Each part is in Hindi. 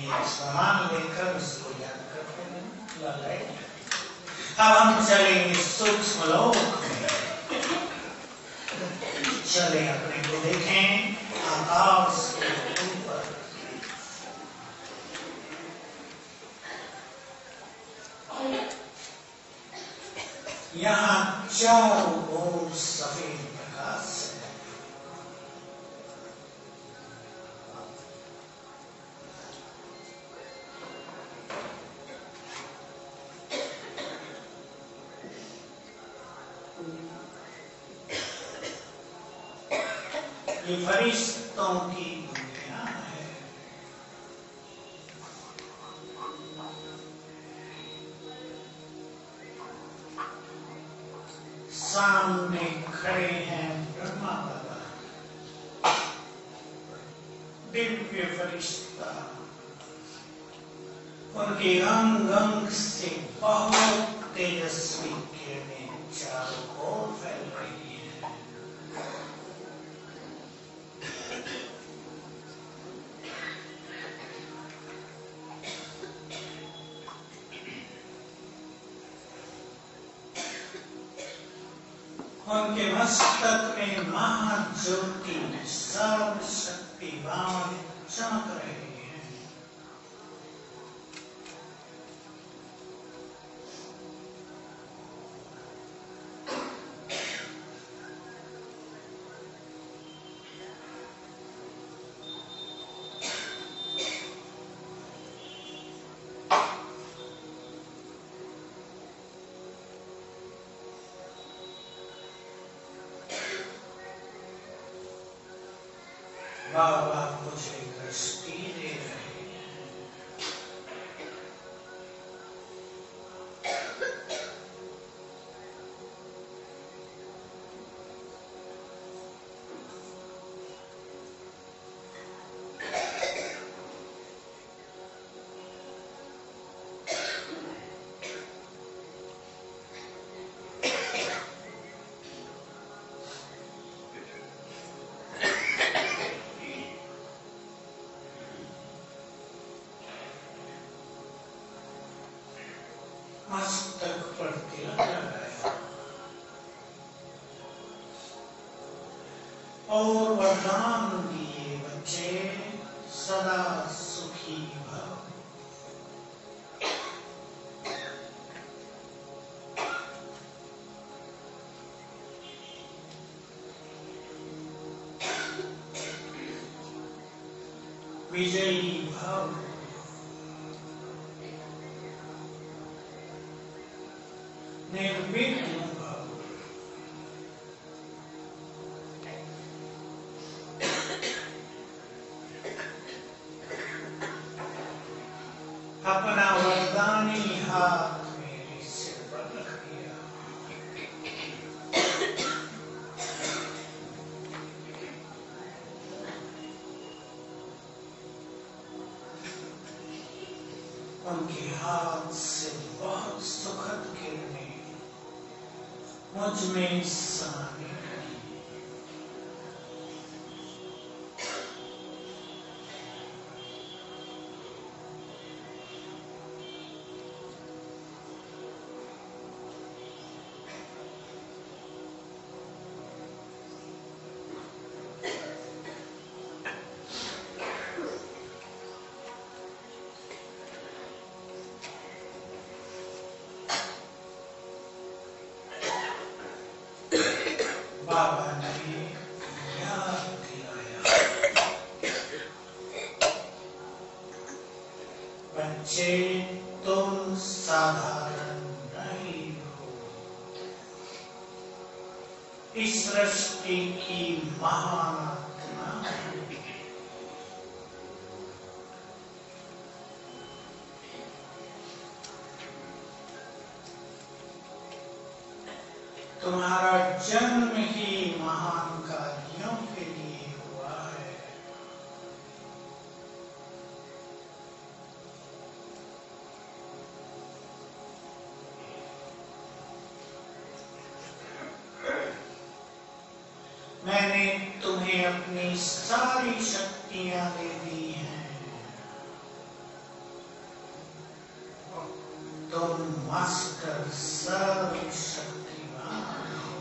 सामान लेकर उसको याद करते हैं। अब हम चलेंगे सूक्ष्म लोक में, चले अपने को देखें आकाश के ऊपर। यहाँ चारों ओर सफेद प्रकाश है। ये फरिश्तों की दुनिया है। सामने खड़े हैं ब्रह्मा बाबा, दिव्य फरिश्ता। उनके अंग अंग से बहुत तेजस्वी किरणें चारों ओर फैल रही हैं। उनके मस्तक में महाज्योति सर्वशक्तिवान चमक रहे हैं। बाबा मुझे दृष्टि दे रहे हैं। मस्तक पर तिलक लगाया और वरदान दिए, बच्चे सदा सुखी भव। विजयी भव। निर्विघ्न भव। अपना वरदानी हाथ मेरे सिर पर रख दिया। उनके हाथ से बहुत सुखद किरणें मुझ में समाने लगी। बाबा ने याद दिलाया, बच्चे तुम साधारण नहीं हो। इस सृष्टि की महान आत्मा हो। तुम्हारा जन्म ही महान कार्यों के लिए हुआ है। मैंने तुम्हें अपनी सारी शक्तियां दे दी हैं। तुम मास्टर सर्वशक्तिमान हो।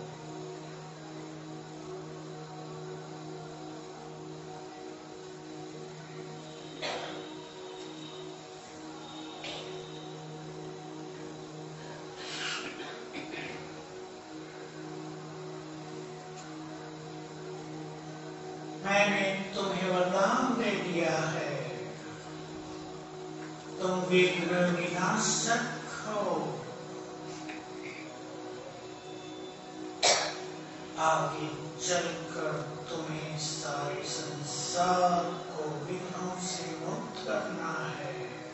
मैंने तुम्हें वरदान दे दिया है, तुम विघ्न विनाशक हो। आगे चलकर तुम्हें सारे संसार को विघ्नों से मुक्त करना है।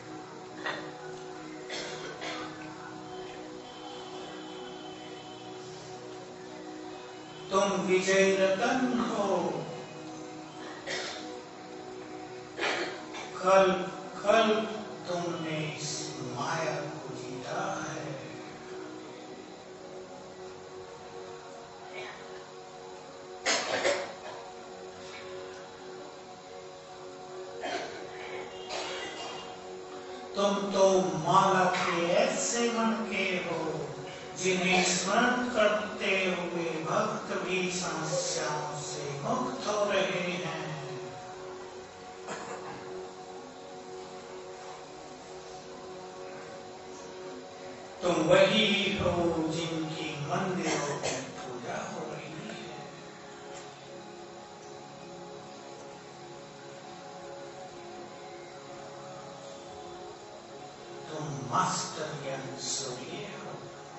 तुम विजय रतन हो। कल कल तुमने इस माया को जीता है। तुम तो माला के ऐसे मणके हो जिन्हें स्मरण करते हुए भक्त भी समस्याओं से मुक्त हो रहे हैं। तुम वही हो जिनकी मंदिरों में पूजा हो रही है। तुम मास्टर ज्ञान सूर्य हो।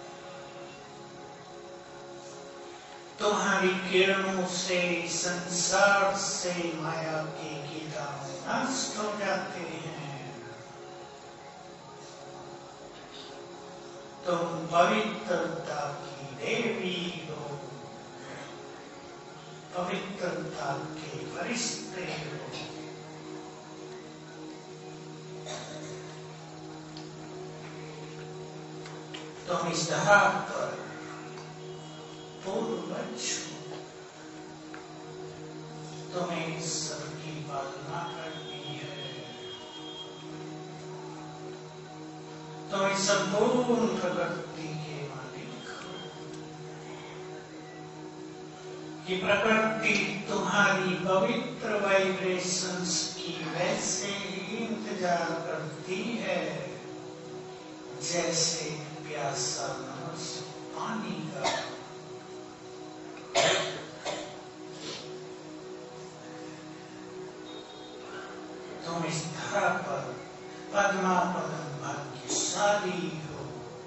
तुम्हारी किरणों से संसार से माया के कीटाणु नष्ट हो जाते हैं। तुम पवित्रता की देवी हो, पवित्रता के फरिश्ते हो। तुम इस धरा पर पूर्वज हो। तुम्हें सबकी पालना करनी है। तुम संपूर्ण प्रकृति के मालिक हो। ये प्रकृति तुम्हारी पवित्र वाइब्रेशंस की वैसे ही इंतजार करती है जैसे प्यासा मनुष्य पानी का। तुम इस धरा पर पद्मा पदम भाग्यशाली हो।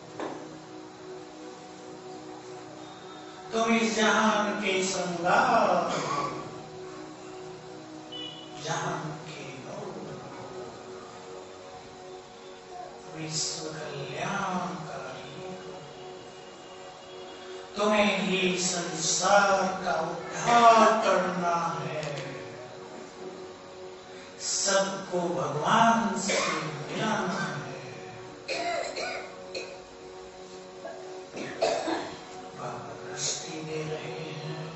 तुम इस जहान के श्रृंगार हो, जहान के नूर हो, विश्व कल्याणकारी हो। तुम्हें ही संसार का उद्धार करना है। सबको भगवान से मिलाना है। बाबा दृष्टि दे रहे हैं।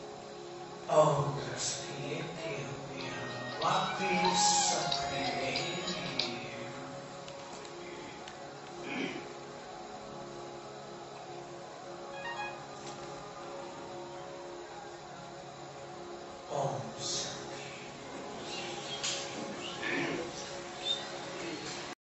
और दृष्टि लेते हुए हम वापिस अपने